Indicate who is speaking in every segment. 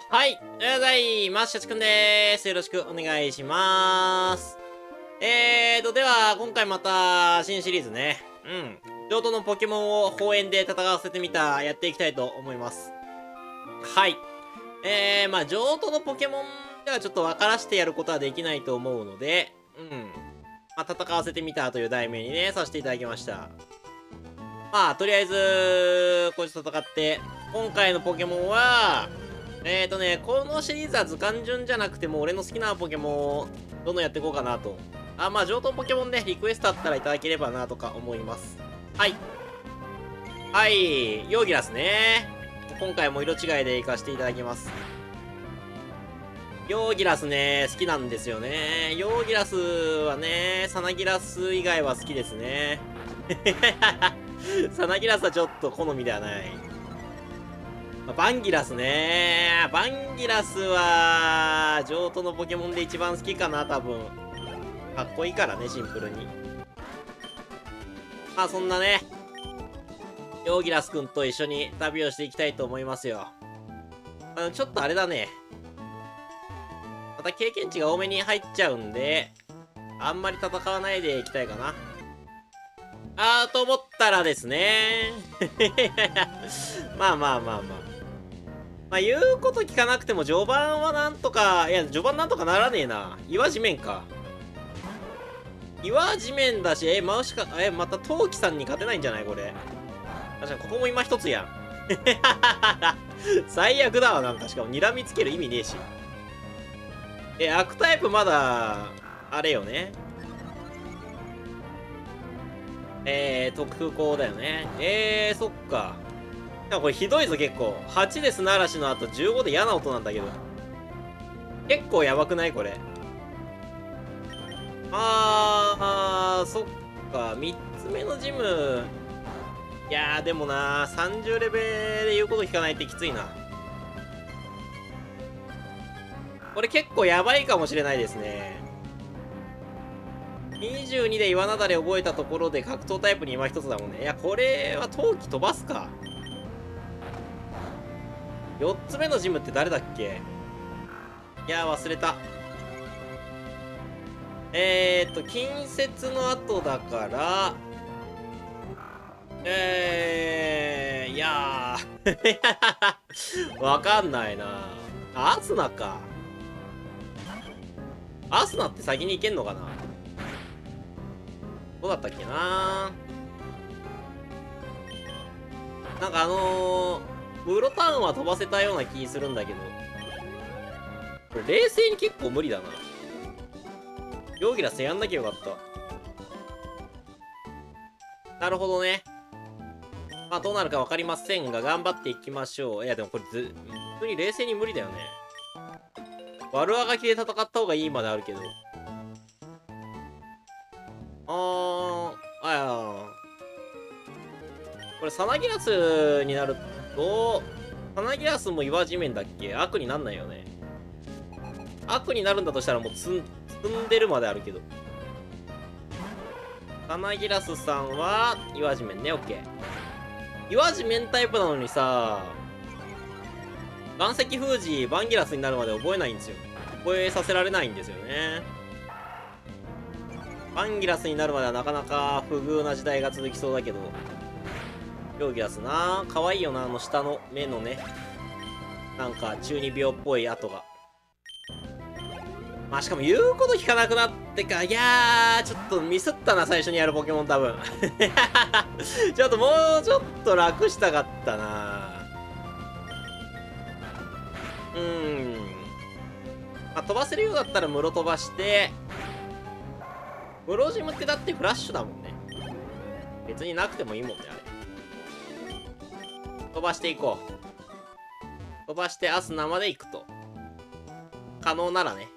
Speaker 1: はい、おはようございます。しゃちくんでーす。よろしくお願いしまーす。では、今回また、新シリーズね。上等のポケモンを公園で戦わせてみた、やっていきたいと思います。はい。上等のポケモンではちょっと分からしてやることはできないと思うので、戦わせてみたという題名にね、させていただきました。とりあえず、こいつと戦って、今回のポケモンは、このシリーズは図鑑順じゃなくても俺の好きなポケモンをどんどんやっていこうかなと。上等ポケモンね、リクエストあったらいただければなとか思います。はい。はい、ヨーギラスね。今回も色違いで行かせていただきます。ヨーギラスね、好きなんですよね。ヨーギラスはね、サナギラス以外は好きですね。サナギラスはちょっと好みではない。バンギラスね。バンギラスは、上等のポケモンで一番好きかな、多分。かっこいいからね、シンプルに。そんなね、ヨーギラスくんと一緒に旅をしていきたいと思いますよ。ちょっとあれだね。また経験値が多めに入っちゃうんで、あんまり戦わないでいきたいかな。と思ったらですね。言うこと聞かなくても序盤はなんとか、いや、序盤なんとかならねえな。岩地面か。岩地面だし、また陶器さんに勝てないんじゃないこれ。確かにここも今一つやん。最悪だわ、なんか。しかも睨みつける意味ねえし。悪タイプまだ、あれよね。特風校だよね。そっか。これひどいぞ結構。8で砂嵐の後15で嫌な音なんだけど。結構やばくないこれ。そっか。3つ目のジム。いやーでもなー、30レベルで言うこと聞かないってきついな。これ結構やばいかもしれないですね。22で岩なだれ覚えたところで格闘タイプに今一つだもんね。いや、これは陶器飛ばすか。4つ目のジムって誰だっけ。いやー忘れた。近接の後だから、いやーわかんないな。アスナか。アスナって先に行けんのかな。どうだったっけな。なんかムロターンは飛ばせたような気するんだけど。これ冷静に結構無理だな。ヨーギラスやんなきゃよかった。なるほどね。どうなるか分かりませんが、頑張っていきましょう。いや、でもこれ普通に冷静に無理だよね。悪あがきで戦った方がいいまであるけど。これサナギラスになると、サナギラスも岩地面だっけ。悪になんないよね。悪になるんだとしたらもう積んでるまであるけど。サナギラスさんは岩地面ね。オッケー。岩地面タイプなのにさ、岩石封じバンギラスになるまで覚えないんですよ。覚えさせられないんですよね。バンギラスになるまではなかなか不遇な時代が続きそうだけど。ヨーギラスな、可愛いよな、下の目のね。なんか中二病っぽい跡が。しかも言うこと聞かなくなってか、いやー、ちょっとミスったな、最初にやるポケモン多分。ちょっともうちょっと楽したかったな。飛ばせるようだったら室飛ばして、室ジムってだってフラッシュだもんね。別になくてもいいもんね、あれ。飛ばしていこう。飛ばしてアスナまで行くと。可能ならね。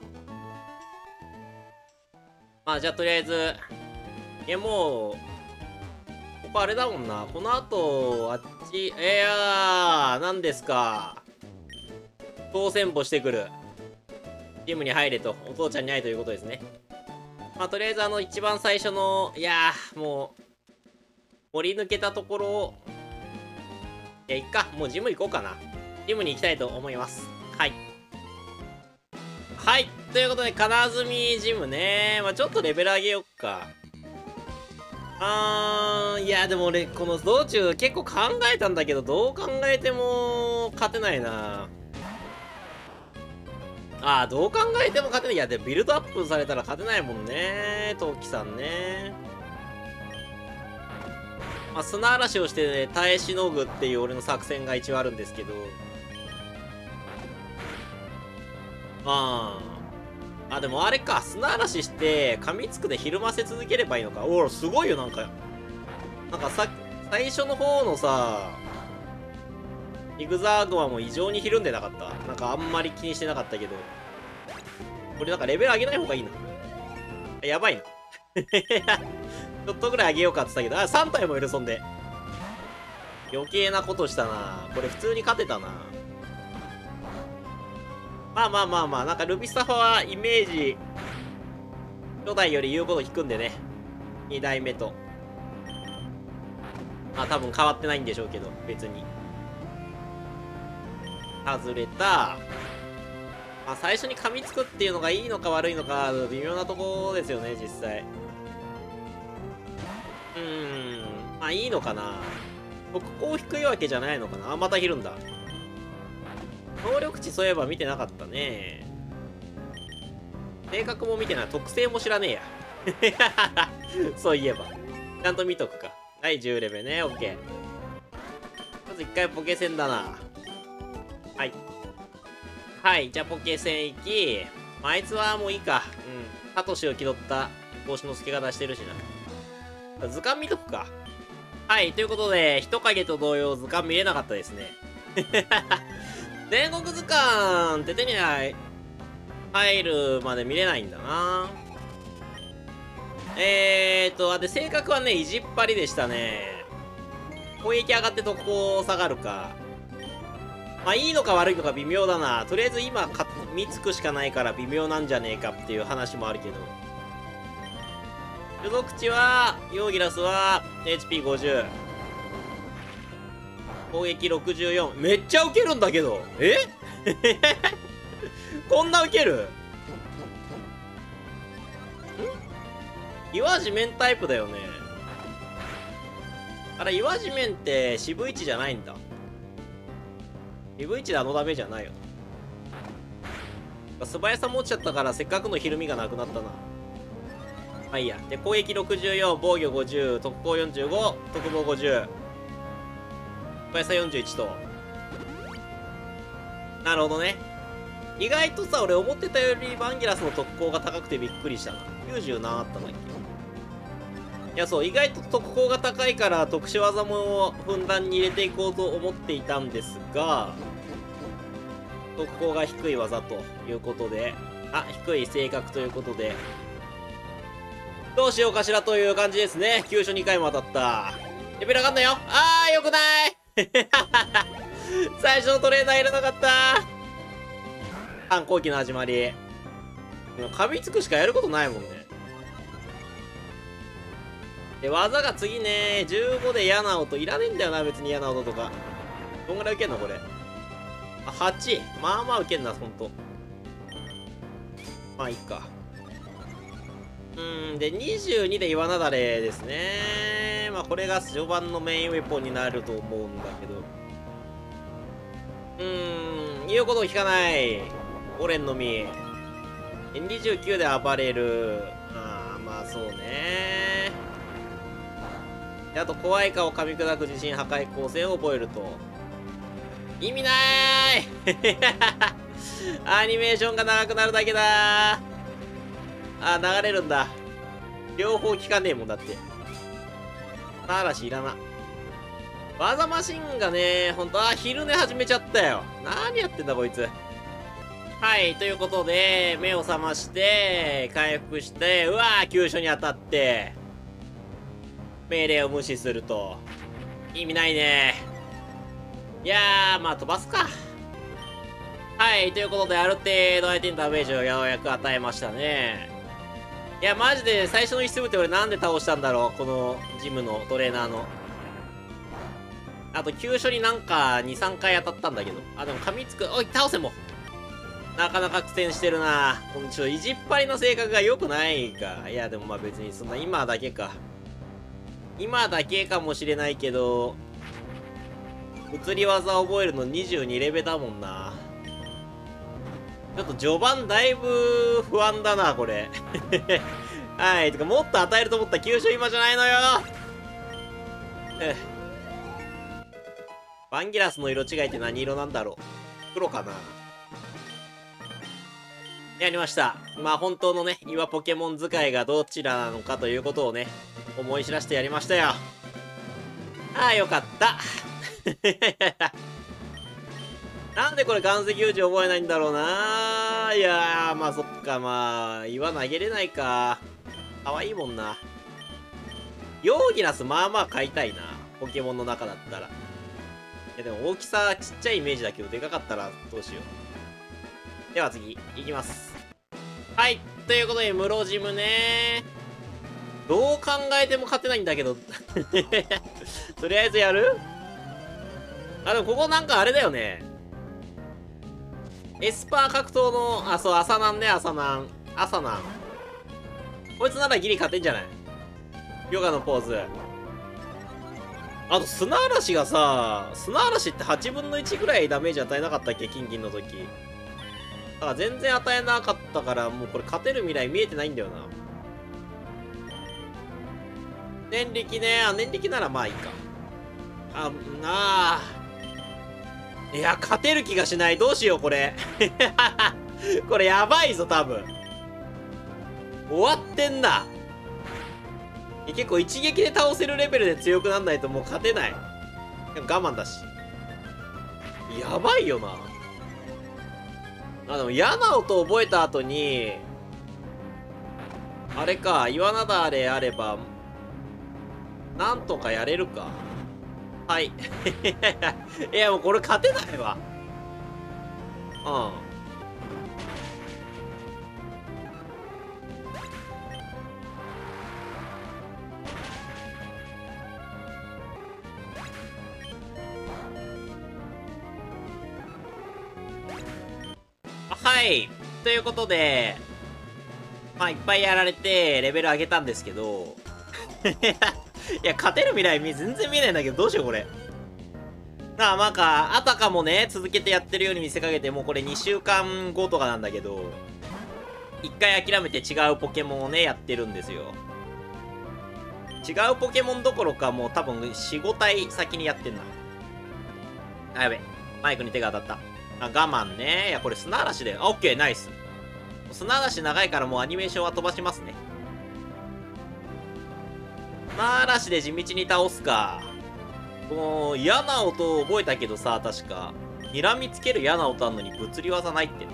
Speaker 1: じゃあとりあえず、もう、ここあれだもんな。この後、あっち、何ですか。当選簿してくる。ジムに入れと。お父ちゃんに会えということですね。とりあえず一番最初の、いやー、もう、森抜けたところを、いっか。もうジム行こうかな。ジムに行きたいと思います。 はい。はい。ということで、金積ジムね。まあ、ちょっとレベル上げよっか。いや、でも俺、この道中結構考えたんだけど、どう考えても勝てないな。どう考えても勝てない。いや、で、ビルドアップされたら勝てないもんね。トウキさんね。まあ、砂嵐をして、ね、耐えしのぐっていう俺の作戦が一応あるんですけど。でもあれか、砂嵐して、噛みつくでひるませ続ければいいのか。おお、すごいよ、なんか最初の方のさ、イグザーグマも異常にひるんでなかった。なんかあんまり気にしてなかったけど。これなんかレベル上げない方がいいな。やばいな。ちょっとぐらい上げようかって言ったけど、3体もいる、そんで。余計なことしたな。これ普通に勝てたな。まあ、なんかルビスタファはイメージ、初代より言うこと聞くんでね。2代目と。多分変わってないんでしょうけど、別に。外れた。最初に噛みつくっていうのがいいのか悪いのか、微妙なとこですよね、実際。いいのかな。特攻低いわけじゃないのかな。またひるんだ。能力値そういえば見てなかったね。性格も見てない。特性も知らねえや。そういえば。ちゃんと見とくか。はい、10レベルね。オッケー。まず1回ポケセンだな。はい。はい、じゃあポケセン行き。あいつはもういいか。サトシを気取った帽子の付け方してるしな。図鑑見とくか。はい、ということで、人影と同様図鑑見れなかったですね。全国図鑑って手に入るまで見れないんだな。で、性格はね、意地っ張りでしたね。攻撃上がって特攻下がるか。いいのか悪いのか微妙だな。とりあえず今、見つくしかないから微妙なんじゃねえかっていう話もあるけど。種族値は、ヨーギラスは、HP50。攻撃64。めっちゃウケるんだけど。こんなウケる？岩地面タイプだよね。岩地面って渋い値じゃないんだ。渋い値であのダメじゃないよ。素早さ持っちゃったからせっかくのひるみがなくなったな。いいや。で、攻撃64、防御50、特攻45、特防50。素早さ41と。なるほどね。意外とさ、俺思ってたよりバンギラスの特攻が高くてびっくりしたな。90何あったんだっけ。いや、そう、意外と特攻が高いから特殊技もふんだんに入れていこうと思っていたんですが、特攻が低い技ということで、低い性格ということで、どうしようかしらという感じですね。急所2回も当たった。レベル上がんなよ。よくない最初のトレーナーいらなかった。反抗期の始まり。噛みつくしかやることないもんね。で、技が次ね、15で嫌な音。いらねえんだよな、別に嫌な音とか。どんぐらい受けんのこれ。8。まあまあ受けんな、ほんと。いいか。で、22で岩なだれですね。これが序盤のメインウェポンになると思うんだけど。言うことを聞かない。オレンのみ。29で暴れる。そうね。で、あと、怖い顔を噛み砕く地震破壊光線を覚えると。意味なーいアニメーションが長くなるだけだー。流れるんだ。両方効かねえもんだって。嵐いらな。技マシンがね、ほんと、昼寝始めちゃったよ。何やってんだこいつ。はい、ということで、目を覚まして、回復して、急所に当たって、命令を無視すると。意味ないね。いやー、飛ばすか。はい、ということで、ある程度相手にダメージをようやく与えましたね。いや、マジで最初の一部って俺なんで倒したんだろう、このジムのトレーナーの。あと、急所になんか2、3回当たったんだけど。でも噛みつく。おい、倒せも。 なかなか苦戦してるな。この意地っ張りの性格が良くないか。いや、でもまあ別にそんな今だけか。今だけかもしれないけど、移り技覚えるの22レベだもんな。ちょっと序盤だいぶ不安だな、これ。はい。てか、もっと与えると思った急所今じゃないのよ。バンギラスの色違いって何色なんだろう。黒かな。やりました。まあ本当のね、岩ポケモン使いがどちらなのかということをね、思い知らせてやりましたよ。ああ、よかった。なんでこれ岩石封じ覚えないんだろうな。いやー、まあそっか、まあ、岩投げれないか。かわいいもんな。ヨーギラスまあまあ買いたいな。ポケモンの中だったら。いやでも大きさちっちゃいイメージだけど、でかかったらどうしよう。では次、いきます。はい。ということで、ムロジムね。どう考えても勝てないんだけど。とりあえずやる？あ、でもここなんかあれだよね。エスパー格闘の、あ、そう、アサナンね、アサナン。こいつならギリ勝てんじゃない？ヨガのポーズ。あと、砂嵐がさ、砂嵐って8分の1ぐらいダメージ与えなかったっけ？金銀の時。だから全然与えなかったから、もうこれ勝てる未来見えてないんだよな。念力ね。あ、念力ならまあいいか。いや、勝てる気がしない。どうしよう、これ。これやばいぞ、多分。終わってんな。結構一撃で倒せるレベルで強くなんないともう勝てない。でも我慢だし。やばいよな。あ、でも嫌な音覚えた後に、あれか、岩なだれあれば、なんとかやれるか。はい。いや、もうこれ勝てないわ。うん。はい。ということで、まあ、いっぱいやられて、レベル上げたんですけど、いや、勝てる未来全然見えないんだけど、どうしよう、これ。なんか、あたかもね、続けてやってるように見せかけて、もうこれ2週間後とかなんだけど、一回諦めて違うポケモンをね、やってるんですよ。違うポケモンどころか、もう多分4、5体先にやってんな。あ、やべ。マイクに手が当たった。あ、我慢ね。いや、これ砂嵐で。あ、オッケー、ナイス。砂嵐長いからもうアニメーションは飛ばしますね。砂嵐で地道に倒すか。この嫌な音覚えたけどさ、確か。睨みつける嫌な音あんのに物理技ないってね。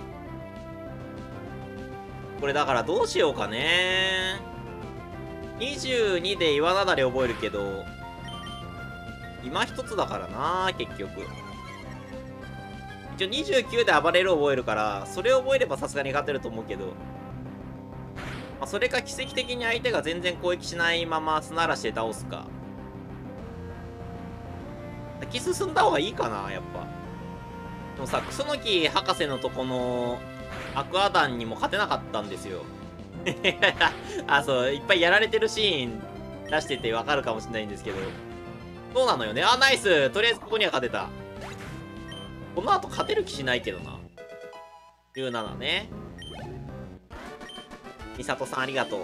Speaker 1: これだからどうしようかね。22で岩なだれ覚えるけど、今一つだからな、結局。一応29で暴れる覚えるから、それを覚えればさすがに勝てると思うけど、まあ、それか奇跡的に相手が全然攻撃しないまま砂嵐で倒すか。先進んだ方がいいかな、やっぱ。でもさ、クソノキ博士のとこのアクア団にも勝てなかったんですよ。あ、そう、いっぱいやられてるシーン出しててわかるかもしれないんですけど。そうなのよね。あ、ナイス。とりあえずここには勝てた。この後勝てる気しないけどな。17ね。ミサトさんありがとう。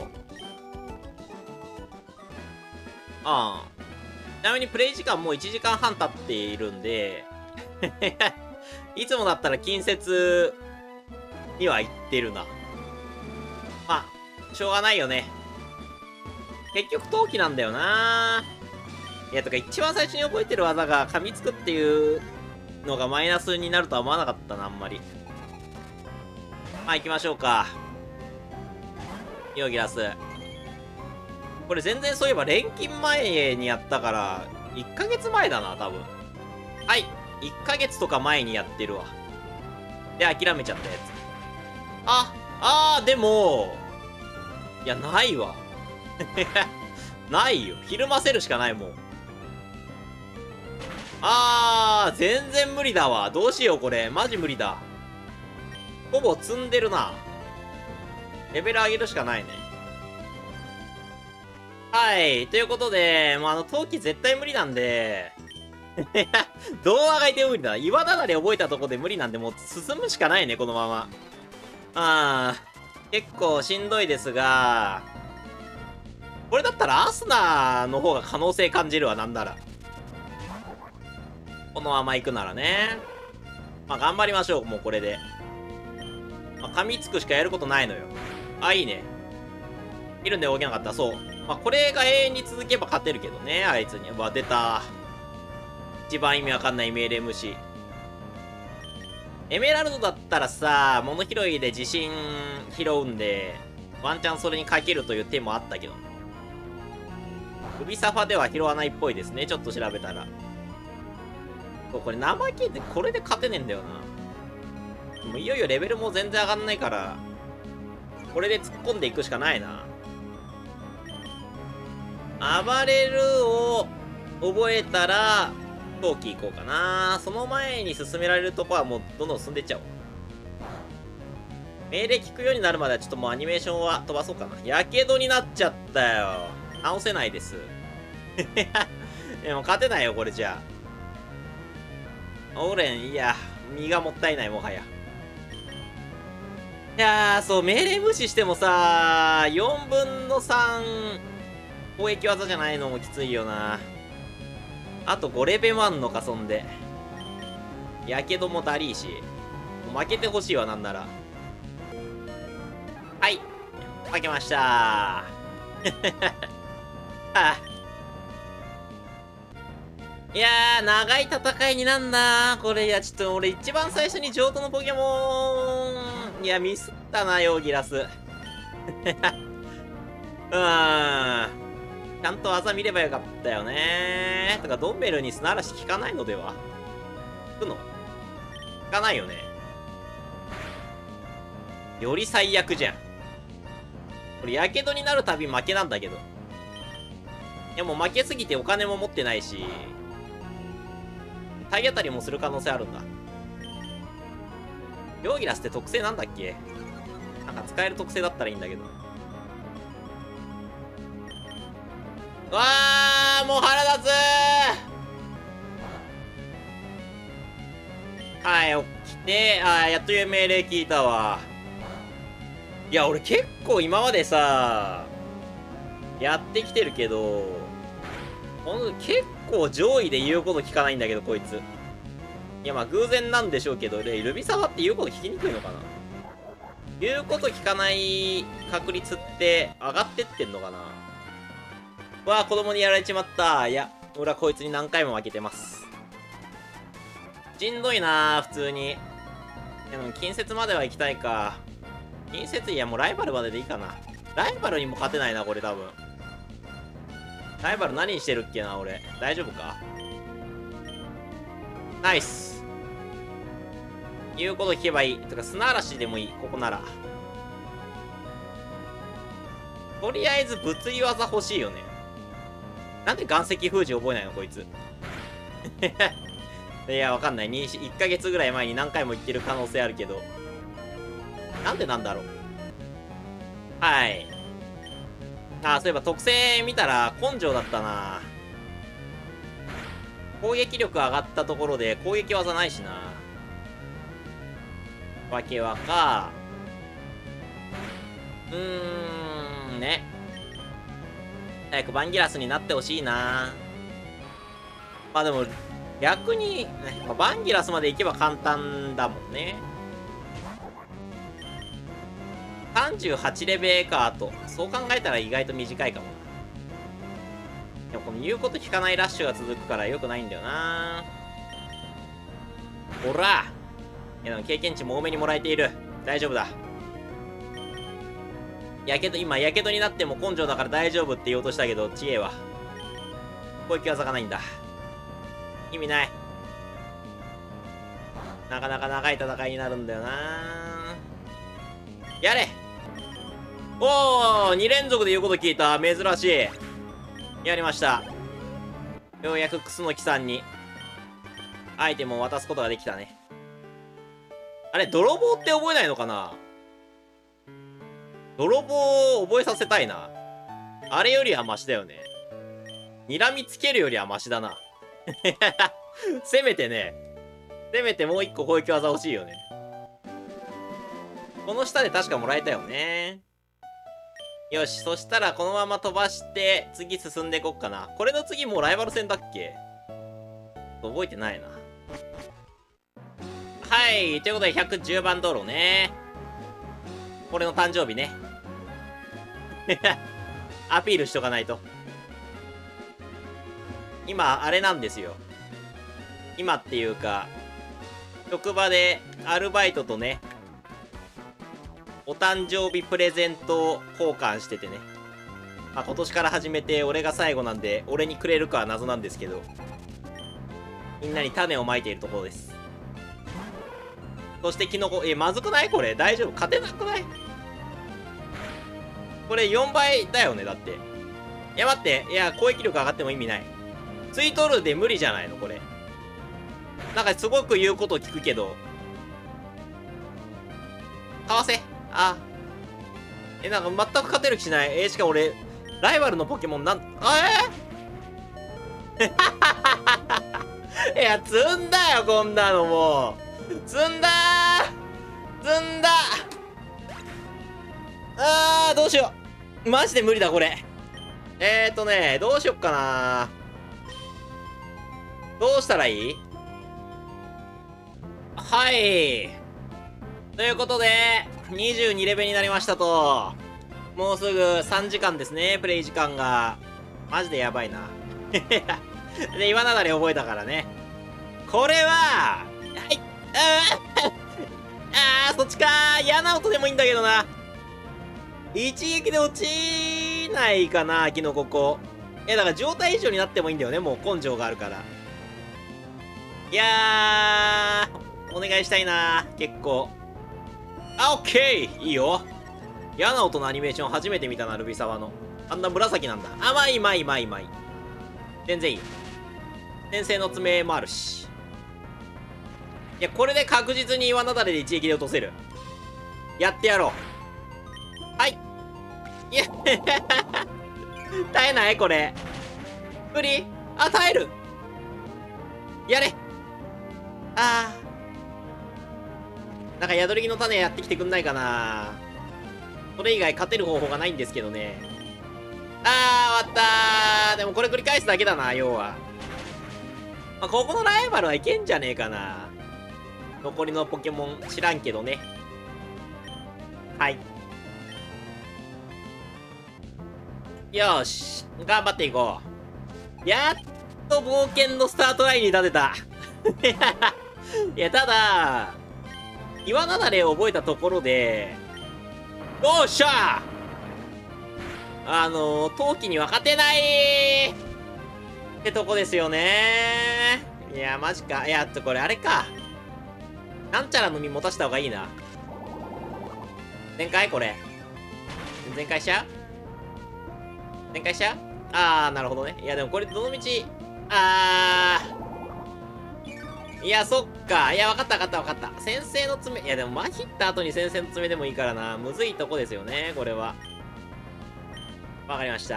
Speaker 1: ああ。ちなみにプレイ時間もう1時間半経っているんで、いつもだったら近接には行ってるな。まあ、しょうがないよね。結局陶器なんだよな。いや、とか一番最初に覚えてる技が噛みつくっていうのがマイナスになるとは思わなかったな、あんまり。まあ、行きましょうか。ヨーギラス。これ全然そういえば錬金前にやったから、1ヶ月前だな、多分。はい。1ヶ月とか前にやってるわ。で、諦めちゃったやつ。でも、いや、ないわ。ないよ。ひるませるしかないもん。全然無理だわ。どうしよう、これ。マジ無理だ。 ほぼ積んでるな。レベル上げるしかないね。はい。ということで、もう陶器絶対無理なんで、どうあがいても無理だ。岩だなり覚えたとこで無理なんで、もう進むしかないね、このまま。結構しんどいですが、これだったらアスナの方が可能性感じるわ、なんなら。このまま行くならね。頑張りましょう、もうこれで。噛みつくしかやることないのよ。いいね。いるんで動けなかった。そう。これが永遠に続けば勝てるけどね、あいつに。出た。一番意味わかんない命令無視。エメラルドだったらさ、物拾いで自信拾うんで、ワンチャンそれにかけるという手もあったけど。ルビサファでは拾わないっぽいですね、ちょっと調べたら。これ生木ってこれで勝てねえんだよな。もういよいよレベルも全然上がんないから、これで突っ込んでいくしかないな。暴れるを覚えたら、陶器行こうかな。その前に進められるとこはもうどんどん進んでいっちゃおう。命令聞くようになるまではちょっともうアニメーションは飛ばそうかな。やけどになっちゃったよ。直せないです。でも勝てないよ、これじゃあ。オーレン、いや、身がもったいない、もはや。いやー、そう、命令無視してもさ、4分の3、攻撃技じゃないのもきついよな。あと5レベルもあんのか、そんで。やけどもだりーし。負けてほしいわ、なんなら。はい。負けましたー。いやー、長い戦いになんなー。これ、いや、ちょっと俺一番最初に上等のポケモン、いや、ミスったな、ヨーギラス。ちゃんと技見ればよかったよねー。とか、ドンベルに砂嵐効かないのでは？効くの？効かないよね。より最悪じゃん。これ、やけどになるたび負けなんだけど。いや、もう負けすぎてお金も持ってないし、体当たりもする可能性あるんだ。ヨーギラスって特性なんだっけ？なんか使える特性だったらいいんだけど。わー、もう腹立つー。はい、起きて、やっという命令聞いたわ。いや、俺結構今までさ、やってきてるけど、結構上位で言うこと聞かないんだけど、こいつ。いや、偶然なんでしょうけど、ルビサワって言うこと聞きにくいのかな？言うこと聞かない確率って上がってってんのかな？わあ、子供にやられちまった。いや、俺はこいつに何回も負けてます。しんどいなー、普通に。でも、近接までは行きたいか。近接、いや、もうライバルまででいいかな。ライバルにも勝てないな、これ多分。ライバル何してるっけな、俺。大丈夫か？ナイス。言うこと聞けばいい。てか、砂嵐でもいい。ここなら。とりあえず、物理技欲しいよね。なんで岩石封じ覚えないのこいつ。いや、わかんない。1ヶ月ぐらい前に何回も言ってる可能性あるけど。なんでなんだろう。はい。そういえば特性見たら根性だったな。攻撃力上がったところで攻撃技ないしな。わけわか。ね。早くバンギラスになってほしいな。でも、逆に、ね、バンギラスまで行けば簡単だもんね。38レベルか、あと。そう考えたら意外と短いかもな。でもこの言うこと聞かないラッシュが続くから良くないんだよな。ほら！いやでも経験値も多めにもらえている。大丈夫だ。今、やけどになっても根性だから大丈夫って言おうとしたけど、知恵は。攻撃技がないんだ。意味ない。なかなか長い戦いになるんだよな。やれ！おー !2 連続で言うこと聞いた。珍しい。やりました。ようやくクスノキさんにアイテムを渡すことができたね。 あれ、泥棒って覚えないのかな？泥棒を覚えさせたいな。あれよりはマシだよね。睨みつけるよりはマシだな。せめてね。せめてもう一個攻撃技欲しいよね。この下で確かもらえたよね。よし、そしたらこのまま飛ばして、次進んでいこっかな。これの次もうライバル戦だっけ？覚えてないな。はい、ということで110番道路ね。これの誕生日ね。アピールしとかないと。今、あれなんですよ。今っていうか、職場でアルバイトとね、お誕生日プレゼント交換しててね。まあ、今年から始めて俺が最後なんで、俺にくれるかは謎なんですけど、みんなに種をまいているところです。そしてキノコ、まずくない？これ大丈夫？勝てなくない？これ4倍だよね、だって。いや待って、いや攻撃力上がっても意味ない。ツイトルで無理じゃないのこれ。なんかすごく言うこと聞くけど。かわせ。あ。なんか全く勝てる気しない。しかも俺、ライバルのポケモンいや、積んだよ、こんなのもう。積んだー積んだどうしよう。マジで無理だ、これ。どうしよっかな。どうしたらいい？はい。ということで、22レベルになりましたと。もうすぐ3時間ですね、プレイ時間が。マジでやばいな。で、岩なだれ覚えたからね。これは、はい、そっちかー。嫌な音でもいいんだけどな。一撃で落ちないかな、キノココ。だから状態以上になってもいいんだよね、もう根性があるから。いやー、お願いしたいな、結構。オッケーいいよ。嫌な音のアニメーション初めて見たな、ルビサワの。あんな紫なんだ。まい。全然いい。先生の爪もあるし。いや、これで確実に岩なだれで一撃で落とせる。やってやろう。はい。いや、耐えないこれ。無理？耐える。やれ。なんか宿り木の種やってきてくんないかな。それ以外勝てる方法がないんですけどね。終わったー。でもこれ繰り返すだけだな、要は。まあ、ここのライバルはいけんじゃねえかな。残りのポケモン知らんけどね。はい。よーし。頑張っていこう。やっと冒険のスタートラインに立てた。いや、ただ、岩なだれを覚えたところで、よっしゃー陶器には勝てないってとこですよね。いや、マジか。これあれか。なんちゃらの実持たした方がいいな。全開これ。全開しちゃう？全開しちゃう？なるほどね。いや、でもこれどの道、いや、そっか。いや、わかった。先生の爪。いや、でも、マヒった後に先生の爪でもいいからな。むずいとこですよね、これは。わかりました。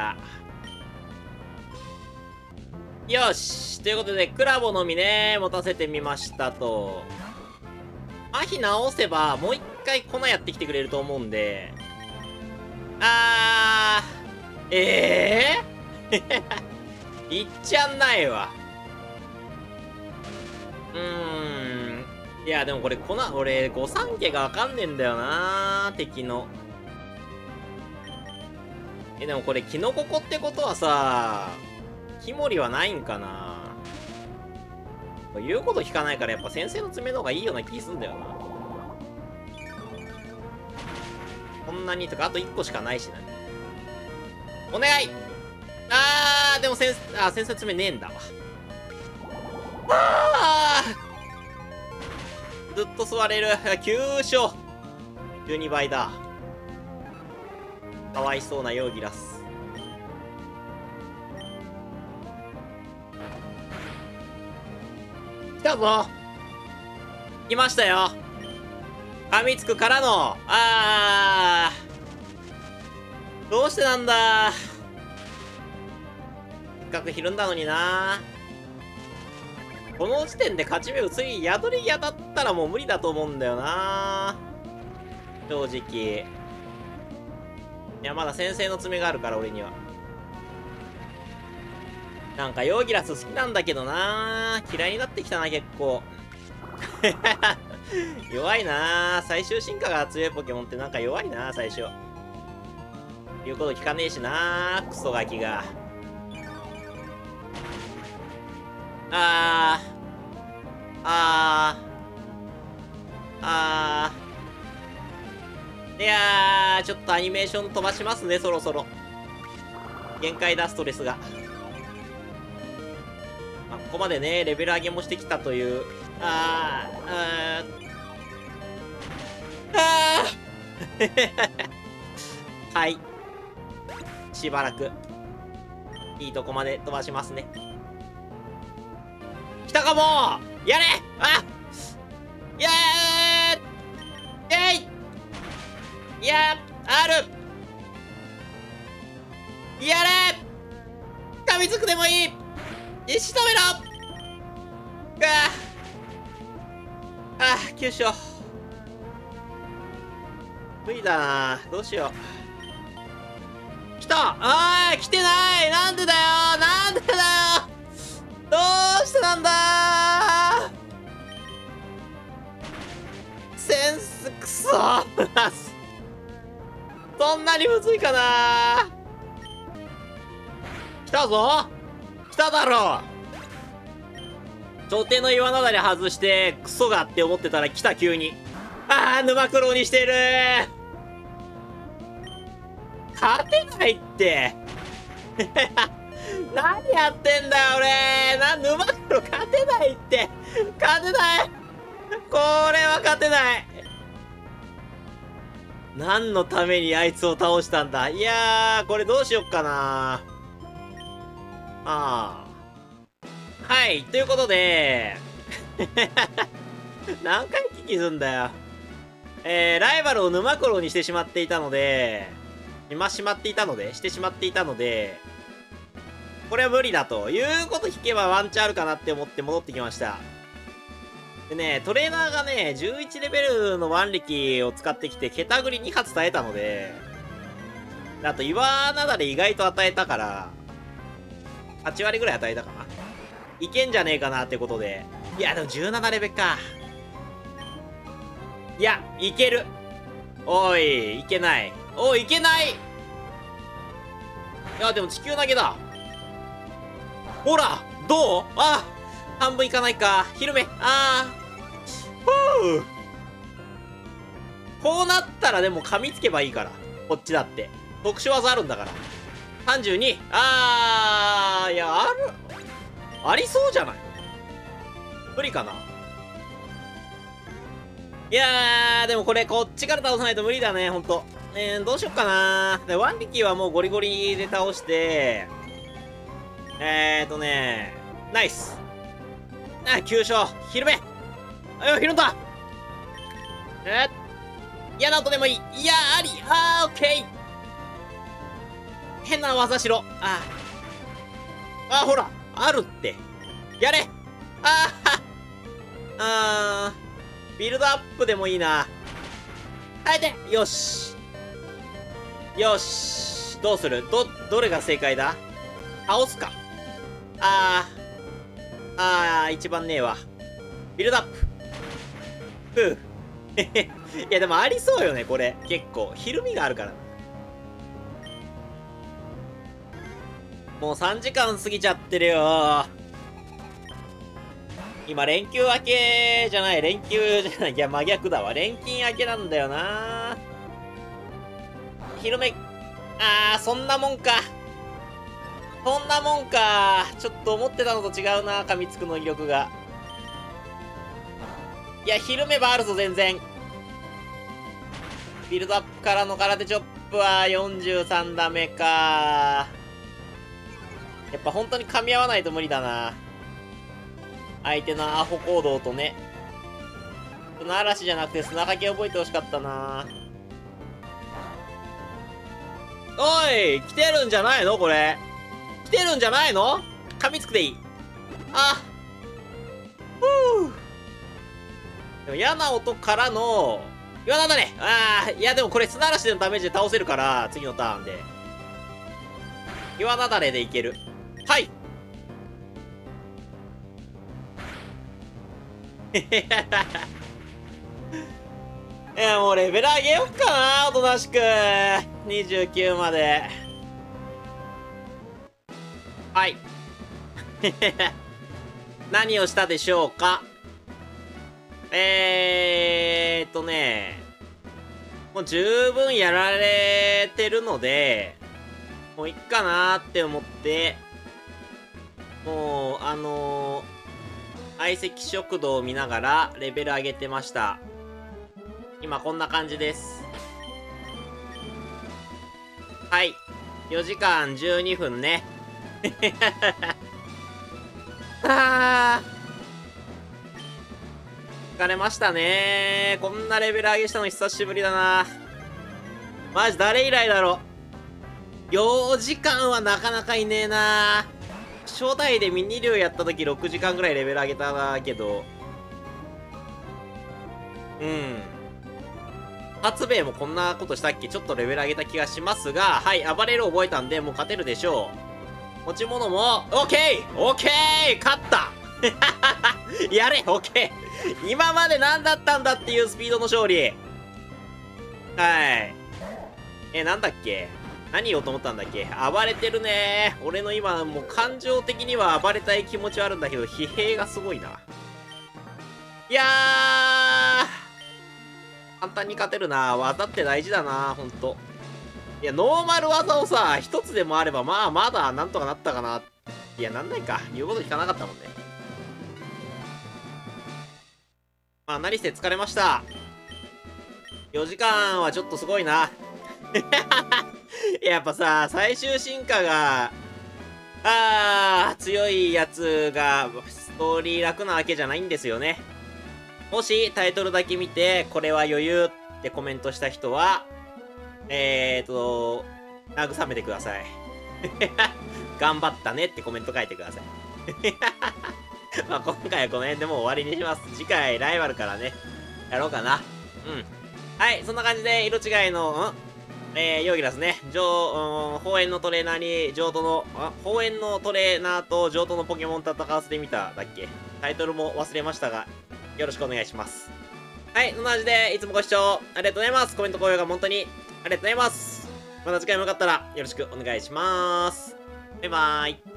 Speaker 1: よし。ということで、クラボの実ね、持たせてみましたと。麻痺直せば、もう一回粉やってきてくれると思うんで。いっちゃんないわ。いや、でもこれ俺、御三家がわかんねえんだよな、敵の。でもこれ、キノココってことはさ、キモリはないんかな。言うこと聞かないから、やっぱ先生の爪の方がいいような気すんだよな。こんなにとか、あと1個しかないしな。お願い。でも先生の爪ねえんだわ。ずっと座れる。9勝。12倍だ。かわいそうなヨーギラス。来たぞ。来ましたよ。 噛みつくからの、どうしてなんだ。せっかくひるんだのにな。この時点で勝ち目薄い宿り矢だったらもう無理だと思うんだよな。正直。いや、まだ先制の爪があるから、俺には。なんか、ヨーギラス好きなんだけどな。嫌いになってきたな、結構。弱いな。最終進化が強いポケモンってなんか弱いな、最初。言うこと聞かねえしな、クソガキが。いやー、ちょっとアニメーション飛ばしますね、そろそろ。限界だ、ストレスが。まあ、ここまでね、レベル上げもしてきたという。はい。しばらく、いいとこまで飛ばしますね。来たかもー、やれ、イエーイ、いやある、やれ、噛みつくでもいい、仕留めろ。急所無理だな。どうしよう。来た。来てない。なんでだよ、なんでだよ、どうしてなんだー。センスくそー。そんなにむずいかな。来たぞ、来ただろ。頂点の岩なだれ外してクソがって思ってたら来た、急に。沼黒にしてる。勝てないって何やってんだよ俺。沼黒勝てないって。勝てない、これは勝てない。何のためにあいつを倒したんだ。いやー、これどうしよっかな。はい、ということで何回聞きすんだよ。ライバルを沼黒にしてしまっていたので、してしまっていたので、これは無理だということ聞けばワンチャンあるかなって思って戻ってきました。でね、トレーナーがね、11レベルの腕力を使ってきて、ケタグリ2発耐えたので、あと岩なだれ意外と与えたから、8割ぐらい与えたかな。いけんじゃねえかなってことで。いや、でも17レベルか。いや、いける。おい、いけない。おい、いけない。いや、でも地球投げだ。ほら、どう？半分いかないか。昼目。こうなったらでも噛みつけばいいから。こっちだって。特殊技あるんだから。32。いや、ありそうじゃない？無理かな。いやー、でもこれこっちから倒さないと無理だね、ほんと。どうしよっかな。で、腕力はもうゴリゴリで倒して、ナイス。急所、ひるめ。ひるんだ。嫌な音でもいい。いや、あり。オッケー。変な技しろ。ほら、あるって。やれ。ビルドアップでもいいな。耐えて。よし。よし。どうする？どれが正解だ？倒すか。一番ねえわ。ビルドアップ。いや、でもありそうよね、これ。結構。ひるみがあるから。もう3時間過ぎちゃってるよ。今、連休明けじゃない。連休じゃない。いや、真逆だわ。連勤明けなんだよな。ひるめ、そんなもんか。そんなもんか。ちょっと思ってたのと違うな、噛みつくの威力が。いや、ひるめばあるぞ、全然。ビルドアップからの空手チョップは43ダメか。やっぱ本当に噛み合わないと無理だな。相手のアホ行動とね。 砂嵐じゃなくて砂かけ覚えてほしかったな。おい、来てるんじゃないのこれ。来てるんじゃないの？噛みつくでいい。あ。ふぅ。でも嫌な音からの、岩なんだね。ああ、いやでもこれ砂嵐でのダメージで倒せるから、次のターンで。岩なだれでいける。はい。いや、もうレベル上げよっかな、おとなしく。29まで。はい。何をしたでしょうか。もう十分やられてるので、もういっかなーって思って、もう、相席食堂を見ながらレベル上げてました。今こんな感じです。はい。4時間12分ね。あー。疲れましたね。こんなレベル上げしたの久しぶりだな。マジ誰以来だろ。4時間はなかなかいねえな。初代でミニ竜やった時6時間ぐらいレベル上げたけど。うん。発兵衛もこんなことしたっけ？ちょっとレベル上げた気がしますが、はい、暴れる覚えたんで、もう勝てるでしょう。持ち物も、オッケーオッケー勝ったやれオッケー今まで何だったんだっていうスピードの勝利。はい。なんだっけ？何言おうと思ったんだっけ？暴れてるねー。俺の今、もう感情的には暴れたい気持ちはあるんだけど、疲弊がすごいな。いやー簡単に勝てるな。技って大事だな、ほんと。いや、ノーマル技をさ、一つでもあれば、まあ、まだなんとかなったかな。いや、なんないか。言うこと聞かなかったもんね。まあ、何せ疲れました。4時間はちょっとすごいな。やっぱさ、最終進化が、強いやつが、ストーリー楽なわけじゃないんですよね。もしタイトルだけ見て、これは余裕ってコメントした人は、慰めてください。頑張ったねってコメント書いてください。まあ今回はこの辺でもう終わりにします。次回ライバルからね、やろうかな。うん。はい、そんな感じで色違いの、ヨーギラスね、放園のトレーナーに上等の、放園のトレーナーと上等のポケモン戦わせてみただっけ？タイトルも忘れましたが、よろしくお願いします。はい、そんな感じで、いつもご視聴ありがとうございます。コメント、高評価、本当にありがとうございます。また次回もよかったらよろしくお願いします。バイバーイ。